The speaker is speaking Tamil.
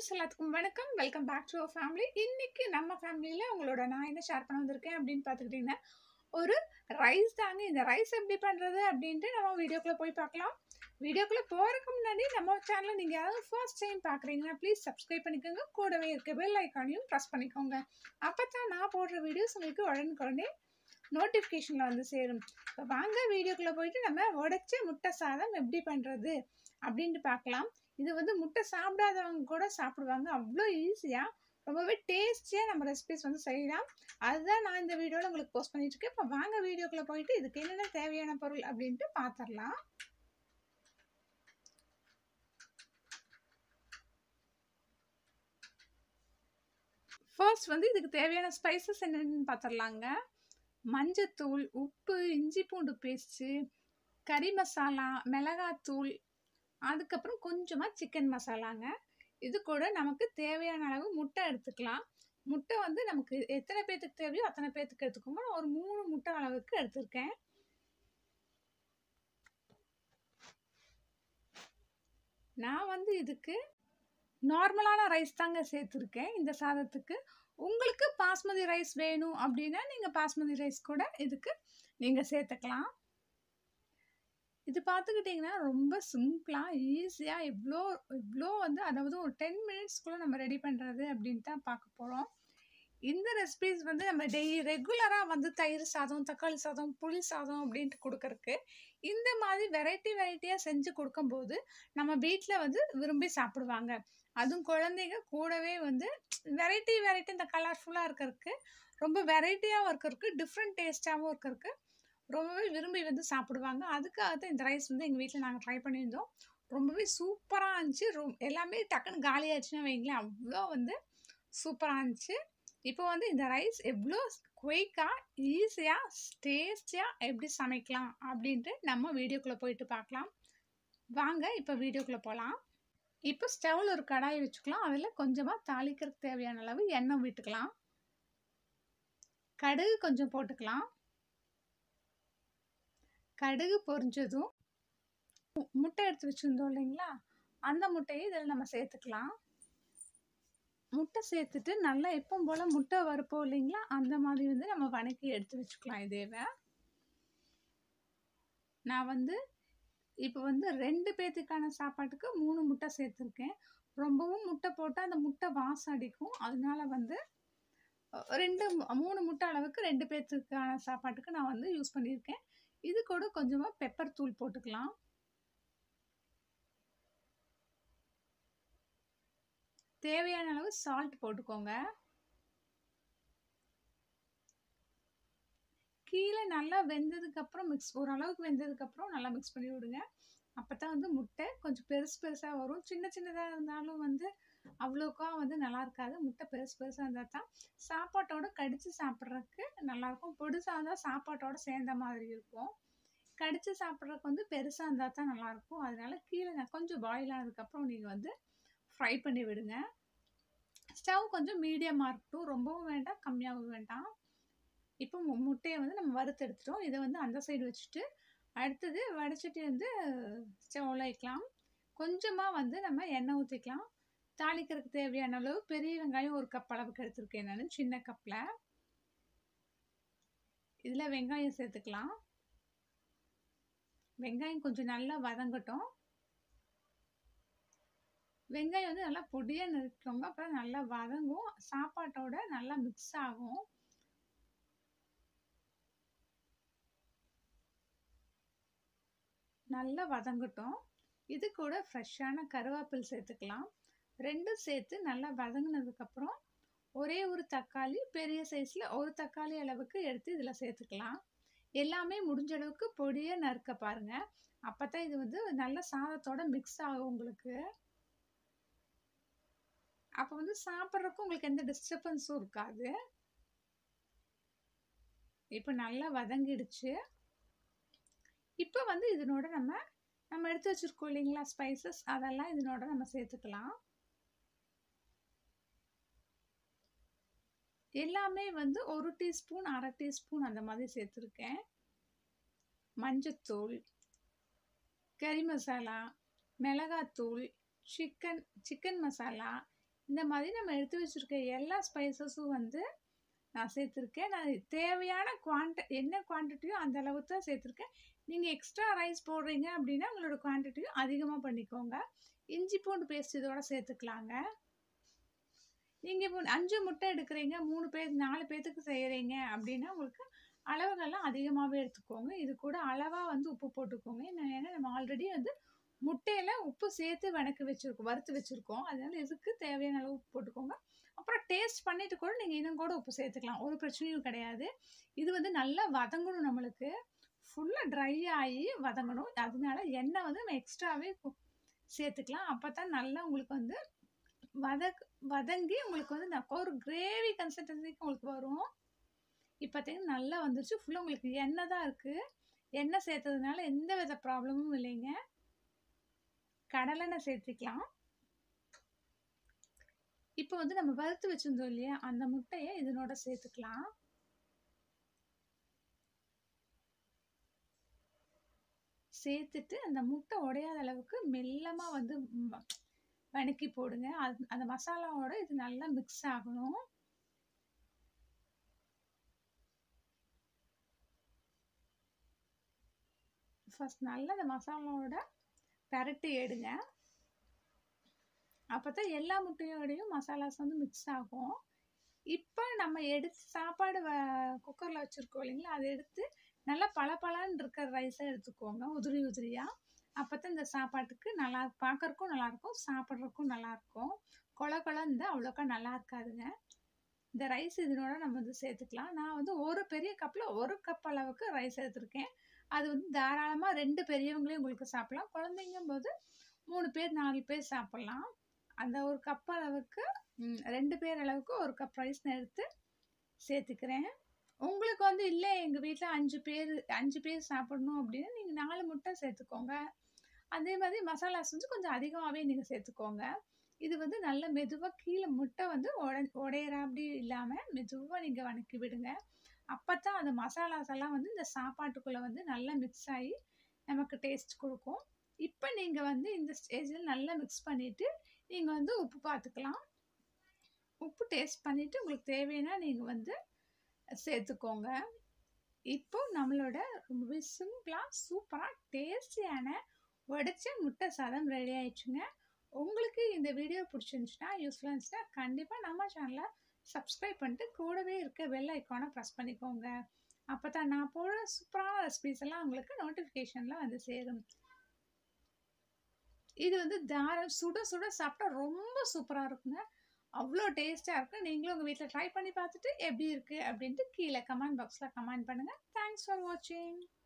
ஃப்ரெண்ட்ஸ் எல்லாத்துக்கும் வணக்கம். Welcome back to our family. இன்னைக்கு நம்ம ஃபேமிலியில் உங்களோட நான் என்ன ஷேர் பண்ண வந்திருக்கேன் அப்படின்னு பார்த்துக்கிட்டிங்கன்னா, ஒரு ரைஸ் தாங்க. இந்த ரைஸ் எப்படி பண்ணுறது அப்படின்ட்டு நம்ம வீடியோக்குள்ளே போய் பார்க்கலாம். வீடியோக்குள்ளே போகிறதுக்கு முன்னாடி நம்ம சேனலை நீங்கள் யாராவது ஃபர்ஸ்ட் டைம் பார்க்குறீங்கன்னா ப்ளீஸ் சப்ஸ்கிரைப் பண்ணிக்கோங்க. கூடவே இருக்க பெல் ஐக்கானையும் ப்ரெஸ் பண்ணிக்கோங்க. அப்போ தான் நான் போடுற வீடியோஸ் உங்களுக்கு உடனுக்குடனே நோட்டிஃபிகேஷனில் வந்து சேரும். இப்போ வாங்க வீடியோக்குள்ளே போயிட்டு நம்ம உடைச்ச முட்டை சாதம் எப்படி பண்ணுறது அப்படின்ட்டு பார்க்கலாம். இது வந்து முட்டை சாப்பிடாதவங்க கூட சாப்பிடுவாங்க. அவ்வளோ ஈஸியாக ரொம்பவே டேஸ்டியாக நம்ம ரெசிபிஸ் வந்து செய்யலாம். அதுதான் நான் இந்த வீடியோவில் உங்களுக்கு போஸ்ட் பண்ணிட்டு இருக்கேன். இப்போ வாங்க வீடியோக்குள்ளே போயிட்டு இதுக்கு என்னென்ன தேவையான பொருள் அப்படின்ட்டு பார்த்துடலாம். ஃபர்ஸ்ட் வந்து இதுக்கு தேவையான ஸ்பைசஸ் என்னென்னு பார்த்துடலாங்க. மஞ்சத்தூள், உப்பு, இஞ்சி பூண்டு பேஸ்ட்டு, கறி மசாலா, மிளகாத்தூள், அதுக்கப்புறம் கொஞ்சமாக சிக்கன் மசாலாங்க. இது கூட நமக்கு தேவையான அளவு முட்டை எடுத்துக்கலாம். முட்டை வந்து நமக்கு எத்தனை பேர்த்துக்கு தேவையோ அத்தனை பேர்த்துக்கு எடுத்துக்கோங்க. நான் ஒரு 3 முட்டை அளவுக்கு எடுத்திருக்கேன். நான் வந்து இதுக்கு நார்மலான ரைஸ் தாங்க சேர்த்துருக்கேன் இந்த சாதத்துக்கு. உங்களுக்கு பாஸ்மதி ரைஸ் வேணும் அப்படின்னா நீங்கள் பாஸ்மதி ரைஸ் கூட இதுக்கு நீங்கள் சேர்த்துக்கலாம். இது பார்த்துக்கிட்டிங்கன்னா ரொம்ப சிம்பிளாக ஈஸியாக எவ்வளோ வந்து அதாவது ஒரு 10 மினிட்ஸ்க்குள்ளே நம்ம ரெடி பண்ணுறது அப்படின்ட்டு தான் பார்க்க போகிறோம். இந்த ரெசிபிஸ் வந்து நம்ம ரெகுலராக வந்து தயிர் சாதம், தக்காளி சாதம், புளி சாதம் அப்படின்ட்டு கொடுக்கறக்கு இந்த மாதிரி வெரைட்டியாக செஞ்சு கொடுக்கும்போது நம்ம வீட்டில் வந்து விரும்பி சாப்பிடுவாங்க. அதுவும் குழந்தைங்க கூடவே வந்து வெரைட்டி இந்த கலர்ஃபுல்லாக இருக்கிறதுக்கு, ரொம்ப வெரைட்டியாகவும் இருக்கிறதுக்கு, டிஃப்ரெண்ட் டேஸ்ட்டாகவும் இருக்கிறதுக்கு ரொம்பவே விரும்பி வந்து சாப்பிடுவாங்க. அதுக்காக தான் இந்த ரைஸ் வந்து எங்கள் வீட்டில் நாங்கள் ட்ரை பண்ணியிருந்தோம். ரொம்பவே சூப்பராக இருந்துச்சு. எல்லாமே டக்குன்னு காலியாச்சுன்னா வைங்களேன், அவ்வளோ வந்து சூப்பராக இருந்துச்சு. இப்போ வந்து இந்த ரைஸ் எவ்வளோ குயிக்காக ஈஸியாக டேஸ்டியாக எப்படி சமைக்கலாம் அப்படின்ட்டு நம்ம வீடியோக்குள்ளே போயிட்டு பார்க்கலாம். வாங்க இப்போ வீடியோக்குள்ளே போகலாம். இப்போ ஸ்டவ்வில் ஒரு கடாயை வச்சுக்கலாம். அதில் கொஞ்சமாக தாளிக்கிறதுக்கு தேவையான அளவு எண்ணெய் விட்டுக்கலாம். கடுகு கொஞ்சம் போட்டுக்கலாம். கடுகு பொரிஞ்சதும் முட்டை எடுத்து வச்சுருந்தோம் இல்லைங்களா, அந்த முட்டையை இதில் நம்ம சேர்த்துக்கலாம். முட்டை சேர்த்துட்டு நல்லா எப்பவும் போல் முட்டை வறுப்போம் இல்லைங்களா, அந்த மாதிரி வந்து நம்ம வணக்கி எடுத்து வச்சுக்கலாம். இதேவை நான் வந்து இப்போ வந்து 2 பேர்த்துக்கான சாப்பாட்டுக்கு 3 முட்டை சேர்த்துருக்கேன். ரொம்பவும் முட்டை போட்டால் அந்த முட்டை வாசம் அடிக்கும். அதனால வந்து 3 முட்டை அளவுக்கு 2 பேர்த்துக்கான சாப்பாட்டுக்கு நான் வந்து யூஸ் பண்ணியிருக்கேன். இது கூட கொஞ்சமாக பெப்பர் தூள் போட்டுக்கலாம். தேவையான அளவு சால்ட் போட்டுக்கோங்க. கீழே நல்லா வெந்ததுக்கப்புறம் ஓரளவுக்கு வெந்ததுக்கப்புறம் நல்லா மிக்ஸ் பண்ணி விடுங்க. அப்போ தான் வந்து முட்டை கொஞ்சம் பெருசாக வரும். சின்னதாக இருந்தாலும் வந்து அவ்வளோக்கா வந்து நல்லா இருக்காது. முட்டை பெருசாக இருந்தால் தான் சாப்பாட்டோட கடித்து சாப்பிட்றதுக்கு நல்லாயிருக்கும். பொடிசாக இருந்தால் சாப்பாட்டோட சேர்ந்த மாதிரி இருக்கும். கடித்து சாப்பிட்றதுக்கு வந்து பெருசாக இருந்தால் தான் நல்லாயிருக்கும். அதனால கீழே கொஞ்சம் பாயில் ஆனதுக்கப்புறம் நீங்கள் வந்து ஃப்ரை பண்ணி விடுங்க. ஸ்டவ் கொஞ்சம் மீடியமாக இருக்கட்டும், ரொம்பவும் வேண்டாம், கம்மியாகவும் வேண்டாம். இப்போ முட்டையை வந்து நம்ம வறுத்து எடுத்துட்டோம். இதை வந்து அந்த சைடு வச்சுட்டு அடுத்தது வடைச்சட்டி வந்து ஸ்டவ்வில் வைக்கலாம். கொஞ்சமாக வந்து நம்ம எண்ணெய் ஊற்றிக்கலாம். தாளிக்கிறதுக்கு தேவையான அளவு பெரிய வெங்காயம் 1 கப் அளவுக்கு எடுத்துருக்கேன் நான், சின்ன கப்பில். இதில் வெங்காயம் சேர்த்துக்கலாம். வெங்காயம் கொஞ்சம் நல்லா வதங்கட்டும். வெங்காயம் வந்து நல்லா பொடியாக நறுக்கோங்க. அப்புறம் நல்லா வதங்கும், சாப்பாட்டோட நல்லா மிக்ஸ் ஆகும். நல்லா வதங்கட்டும். இது கூட ஃப்ரெஷ்ஷான கருவேப்பில் சேர்த்துக்கலாம். 2 சேர்த்து நல்லா வதங்கினதுக்கப்புறம் ஒரே ஒரு தக்காளி, பெரிய சைஸில் ஒரு தக்காளி அளவுக்கு எடுத்து இதில் சேர்த்துக்கலாம். எல்லாமே முடிஞ்ச அளவுக்கு பொடியாக நறுக்க பாருங்கள். அப்போ தான் இது வந்து நல்ல சாதத்தோட மிக்ஸ் ஆகும் உங்களுக்கு. அப்போ வந்து சாப்பிட்றதுக்கும் உங்களுக்கு எந்த டிஸ்டர்பன்ஸும் இருக்காது. இப்போ நல்லா வதங்கிடுச்சு. இப்போ வந்து இதனோட நம்ம எடுத்து வச்சுருக்கோம் இல்லைங்களா ஸ்பைசஸ், அதெல்லாம் இதனோட நம்ம சேர்த்துக்கலாம். எல்லாமே வந்து 1 டீஸ்பூன் 1/2 டீஸ்பூன் அந்த மாதிரி சேர்த்துருக்கேன். மஞ்சத்தூள், கறி மசாலா, மிளகாத்தூள், சிக்கன் மசாலா, இந்த மாதிரி நம்ம எடுத்து வச்சுருக்க எல்லா ஸ்பைசஸும் வந்து நான் சேர்த்துருக்கேன். நான் தேவையான என்ன குவான்டிட்டியோ அந்த அளவுக்கு தான் சேர்த்துருக்கேன். நீங்கள் எக்ஸ்ட்ரா ரைஸ் போடுறீங்க அப்படின்னா உங்களோட குவான்டிட்டியும் அதிகமாக பண்ணிக்கோங்க. இஞ்சி பூண்டு பேஸ்ட் இதோட சேர்த்துக்கலாங்க. நீங்கள் இப்போ 5 முட்டை எடுக்கிறீங்க, 3 பேர் 4 பேர்த்துக்கு செய்கிறீங்க அப்படின்னா உங்களுக்கு அளவுகள்லாம் அதிகமாகவே எடுத்துக்கோங்க. இது கூட அளவாக வந்து உப்பு போட்டுக்கோங்க. ஏன்னா நம்ம ஆல்ரெடி வந்து முட்டையில் உப்பு சேர்த்து வறுத்து வச்சுருக்கோம். அதனால இதுக்கு தேவையான அளவு உப்பு போட்டுக்கோங்க. அப்புறம் டேஸ்ட் பண்ணிட்டு கூட நீங்கள் இன்னும் கூட உப்பு சேர்த்துக்கலாம். ஒரு பிரச்சனையும் கிடையாது. இது வந்து நல்லா வதங்கணும், நம்மளுக்கு ஃபுல்லாக ட்ரை ஆகி வதங்கணும். அதனால எண்ணெய் வந்து நம்ம எக்ஸ்ட்ராவே சேர்த்துக்கலாம். அப்போ தான் நல்லா உங்களுக்கு வந்து வதங்கி உங்களுக்கு வந்து ஒரு கிரேவி கன்சிஸ்டன்சிக்கு உங்களுக்கு வரும். இப்போ பார்த்தீங்கன்னா நல்லா வந்துருச்சு. ஃபுல்லாக உங்களுக்கு எண்ணெய் தான் இருக்குது. எண்ணெய் சேர்த்ததுனால எந்த வித ப்ராப்ளமும் இல்லைங்க. கடலெண்ணெய் சேர்த்துக்கலாம். இப்போ வந்து நம்ம வறுத்து வச்சுருந்தோம் இல்லையா, அந்த முட்டையை இதனோட சேர்த்துக்கலாம். சேர்த்துட்டு அந்த முட்டை உடையாத அளவுக்கு மெல்லமாக வந்து வணக்கி போடுங்க. அந்த மசாலாவோட இது நல்லா மிக்ஸ் ஆகணும். ஃபர்ஸ்ட் நல்லா அந்த மசாலாவோட பரட்டி எடுங்க. அப்போ தான் எல்லா முட்டையோடையும் மசாலாஸ் வந்து மிக்ஸ் ஆகும். இப்போ நம்ம எடுத்து சாப்பாடு குக்கரில் வச்சுருக்கோம் இல்லைங்களா, அதை எடுத்து நல்லா பளபளன்னு இருக்கிற ரைஸை எடுத்துக்கோங்க, உதிரி உதிரியாக. அப்போ தான் இந்த சாப்பாட்டுக்கு நல்லா பார்க்கறக்கும் நல்லாயிருக்கும், சாப்பிட்றதுக்கும் நல்லாயிருக்கும். கொலன்னு இருந்தால் அவ்வளோக்கா நல்லா இருக்காதுங்க. இந்த ரைஸ் இதனோட நம்ம வந்து சேர்த்துக்கலாம். நான் வந்து ஒரு பெரிய கப்பில் 1 கப் அளவுக்கு ரைஸ் எடுத்துருக்கேன். அது வந்து தாராளமாக 2 பெரியவங்களே உங்களுக்கு சாப்பிட்லாம். குழந்தைங்கும் போது 3 பேர் 4 பேர் சாப்பிட்லாம். அந்த 1 கப் அளவுக்கு 2 பேர் அளவுக்கு 1 கப் ரைஸ் நான் எடுத்து சேர்த்துக்கிறேன். உங்களுக்கு வந்து இல்லை எங்கள் வீட்டில் 5 பேர் சாப்பிடணும் அப்படின்னா நீங்கள் 4 முட்டை சேர்த்துக்கோங்க. அதே மாதிரி மசாலா செஞ்சு கொஞ்சம் அதிகமாகவே நீங்கள் சேர்த்துக்கோங்க. இது வந்து நல்ல மெதுவாக கீழே முட்டை வந்து உடையிற அப்படி இல்லாமல் மெதுவாக நீங்கள் வணக்கி விடுங்க. அப்போ தான் அந்த மசாலாஸ் எல்லாம் வந்து இந்த சாப்பாட்டுக்குள்ளே வந்து நல்லா மிக்ஸ் ஆகி நமக்கு டேஸ்ட் கொடுக்கும். இப்போ நீங்கள் வந்து இந்த ஸ்டேஜில் நல்லா மிக்ஸ் பண்ணிவிட்டு நீங்கள் வந்து உப்பு பார்த்துக்கலாம். உப்பு டேஸ்ட் பண்ணிவிட்டு உங்களுக்கு தேவைன்னா நீங்கள் வந்து சேர்த்துக்கோங்க. இப்போ நம்மளோட ரொம்பவே சிம்பிளாக சூப்பராக டேஸ்டியான உடைச்ச முட்டை சாதம் ரெடி ஆயிடுச்சுங்க. உங்களுக்கு இந்த வீடியோ பிடிச்சிருந்துச்சுன்னா, யூஸ்ஃபுல்லாக இருந்துச்சுன்னா கண்டிப்பாக நம்ம சேனலை சப்ஸ்கிரைப் பண்ணிட்டு கூடவே இருக்க பெல் ஐக்கானை ப்ரெஸ் பண்ணிக்கோங்க. அப்போ தான் நான் போடுற சூப்பரான ரெசிபிஸ் எல்லாம் உங்களுக்கு நோட்டிஃபிகேஷனில் வந்து சேரும். இது வந்து சுட சுட சாப்பிட்டா ரொம்ப சூப்பராக இருக்குங்க. அவ்வளோ டேஸ்ட்டாக இருக்கும். நீங்களும் உங்கள் வீட்டில் ட்ரை பண்ணி பார்த்துட்டு எப்படி இருக்குது அப்படின்ட்டு கீழே கமெண்ட் பாக்ஸில் கமெண்ட் பண்ணுங்கள். தேங்க்ஸ் ஃபார் வாட்சிங்.